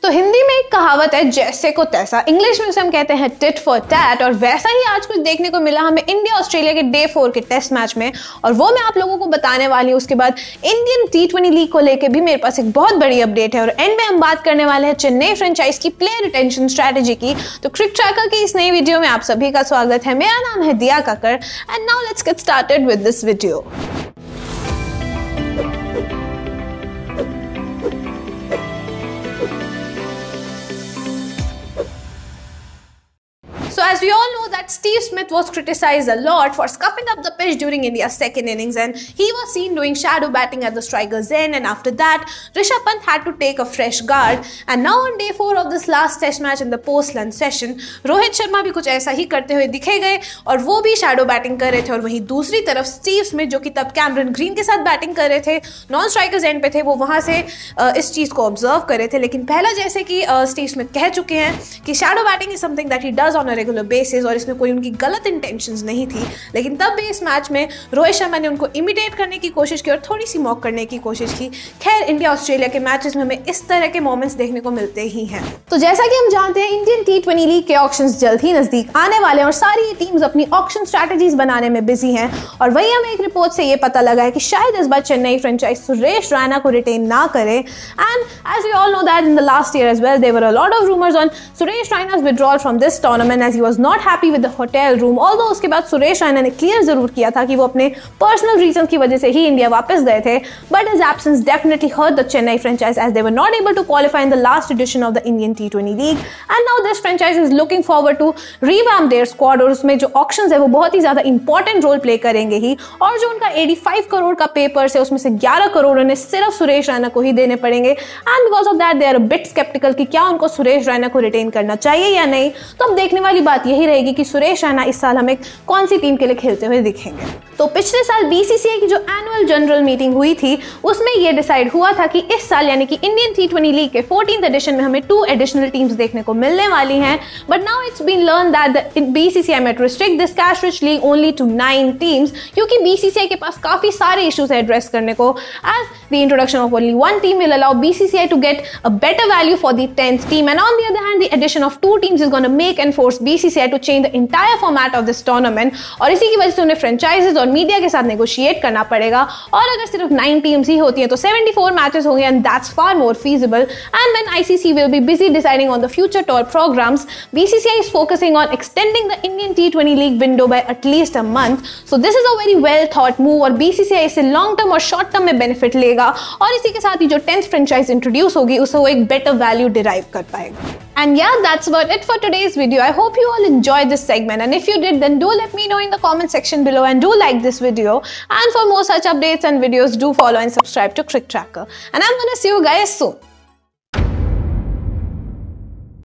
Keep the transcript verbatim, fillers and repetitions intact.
तो हिंदी में एक कहावत है, जैसे को तैसा। इंग्लिश में उसे हम कहते हैं टिट फॉर टैट। और वैसा ही आज कुछ देखने को मिला हमें इंडिया ऑस्ट्रेलिया के डे फोर के टेस्ट मैच में, और वो मैं आप लोगों को बताने वाली हूँ। उसके बाद इंडियन टी ट्वेंटी लीग को लेकर भी मेरे पास एक बहुत बड़ी अपडेट है, और एंड में हम बात करने वाले हैं चेन्नई फ्रेंचाइज की प्लेयर रिटेंशन स्ट्रैटेजी की। तो क्रिक ट्रैकर की इस नई वीडियो में आप सभी का स्वागत है। मेरा नाम है Diya Kakkar and now let's get started with this video. So as we all know that Steve Smith was criticized a lot for scuffing up the pitch during India's second innings, and he was seen doing shadow batting at the striker's end, and after that Rishabh Pant had to take a fresh guard. And now on day four of this last test match in the post-lunch session, Rohit Sharma भी कुछ ऐसा ही करते हुए दिखे गए और वो भी शैडो बैटिंग कर रहे थे। और वहीं दूसरी तरफ स्टीव स्मिथ, जो कि तब कैमरन ग्रीन के साथ बैटिंग कर रहे थे, नॉन स्ट्राइकर्स एंड पे थे, वो वहां से इस चीज को ऑब्जर्व कर रहे थे। लेकिन पहला, जैसे कि स्टीव स्मिथ कह चुके हैं कि shadow batting is something that he does on a regular basis, और इसमें कोई उनकी गलत इंटेंशंस नहीं थी। लेकिन तब भी इस मैच में रोहित शर्मा ने उनको इमिटेट करने की कोशिश की और थोड़ी सी मॉक करने की कोशिश की। खैर, इंडिया ऑस्ट्रेलिया के मैचेस में हमें इस तरह के मोमेंट्स देखने को मिलते ही हैं। तो जैसा कि हम जानते हैं, इंडियन टी ट्वेंटी लीग के ऑक्शंस जल्द ही नजदीक आने वाले हैं और सारी टीम्स अपनी ऑक्शन स्ट्रैटेजीज बनाने में बिजी हैं। और वही हमें एक रिपोर्ट से ये पता लगा है कि शायद इस बार चेन्नई फ्रेंचाइज सुरेश रैना को रिटेन ना करे। And as we all know that in the last year as well there were a lot of rumours on Suresh रैना's withdrawal from this tournament as he was not happy with the hotel room. Although उसके बाद सुरेश रैना ने clear जरूर किया था कि वो अपने पर्सनल रीजन की वजह से ही इंडिया वापस गए थे, but his absence definitely hurt the Chennai franchise as they were not able to qualify in the last edition of the Indian T twenty League. And now this franchise is looking forward to revamp their squad, और उसमें जो auctions है वो बहुत ही ज्यादा important role play करेंगे ही। और जो उनका पचासी करोड़ का पेपर्स है, उसमें से ग्यारह करोड़ उन्हें सिर्फ सुरेश रैना को ही देने पड़ेंगे। And because of that they are a bit sceptical कि क्या उनको सुरेश रैना को रिटेन करना चाहिए या नहीं। तो अब देखने वाली बात यही रहेगी कि सुरेश रैना इस साल हमें कौन सी टीम के लिए खेलते हुए दिखेंगे। तो पिछले साल बीसीसीआई की जो एनुअल जनरल मीटिंग हुई थी, उसमें यह डिसाइड हुआ था कि इस साल यानी कि इंडियन टी ट्वेंटी लीग के फोर्टीन्थ एडिशन में हमें टू एडिशनल टीम्स देखने को मिलने वाली हैं। But now it's been learn that the BCCI might restrict this cash rich league only to nine teams, क्योंकि बीसीसीआई के पास काफी सारे इश्यूज है एड्रेस करने को। As the introduction of only one team will allow B C C I to get a better value for the tenth team, and on the other hand the addition of two teams is going to make and force B C C I to change the entire format of this tournament. और इसी की वजह से उन्हें franchises और media के साथ negotiate करना पड़ेगा। और अगर सिर्फ नाइन टीम्स ही होती हैं तो चौहत्तर मैचेस होंगे, and that's far more feasible. And when I C C will be busy deciding on the future tour programs, B C C I is focusing on extending the Indian T twenty League window by at least a month. So this is a very well thought move, और B C C I इससे long term और short term में benefit लेगा, और इसी के साथ ही जो टेंथ फ्रेंचाइज इंट्रोड्यूस होगी उससे वो एक बेटर वैल्यू डिराइव कर पाएगा। And yeah, that's about it for today's video. I hope you all enjoyed this segment, and if you did, then do let me know in the comment section below, and do like this video. And for more such updates and videos, do follow and subscribe to Crick Tracker. And I'm gonna see you guys soon.